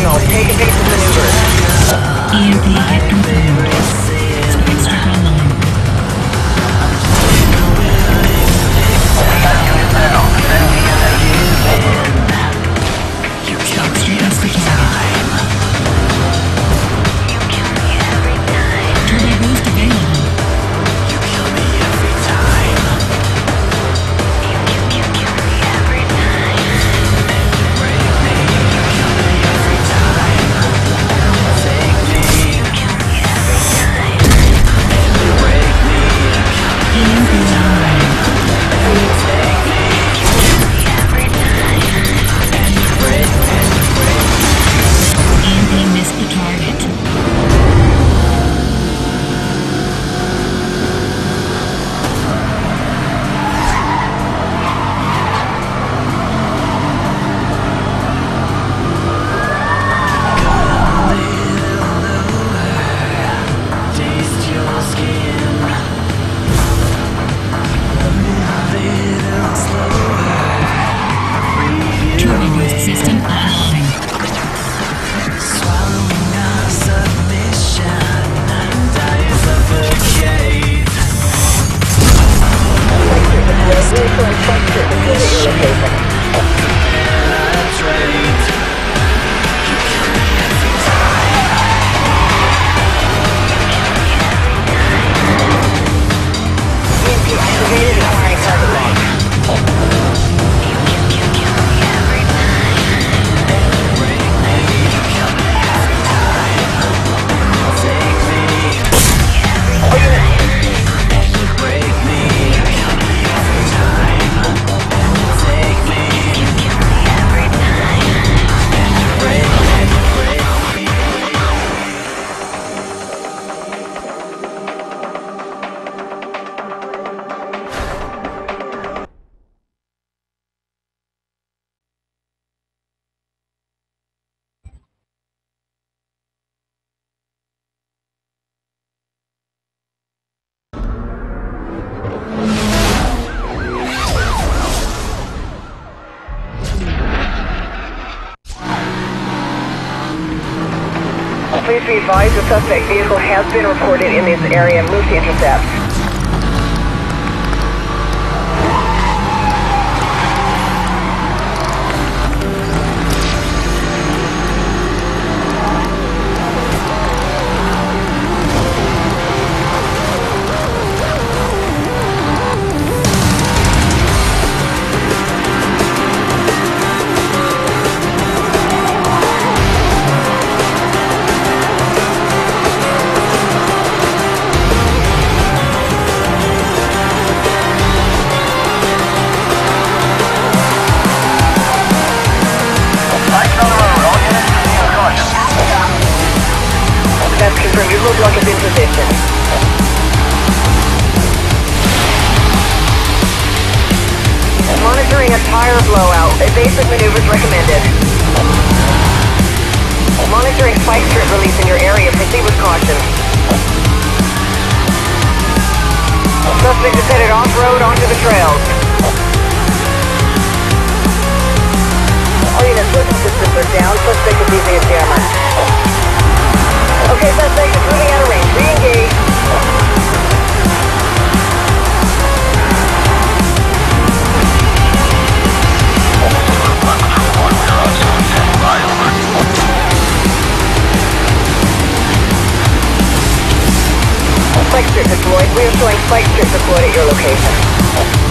signal. Take evasive maneuvers. EMP hit confirmed. Spike strip online. Spike strip is the target. Turbo boost available. EMP missed the target. Turbo boost system online. Reassuring spike strip deployed at your location. EMP activated and firing target lock. Please be advised the suspect vehicle has been reported in this area. Move to intercept. That's confirmed. Your roadblock is in position. Monitoring a tire blowout. Evasive maneuvers recommended. Monitoring spike strip release in your area. Proceed with caution. Suspect is headed off-road onto the trails. All units, listen systems are down. Suspect is using a jammer. Okay, suspect is moving out of range. Re-engage. Spike strip deployed. We are showing spike strip deployed at your location.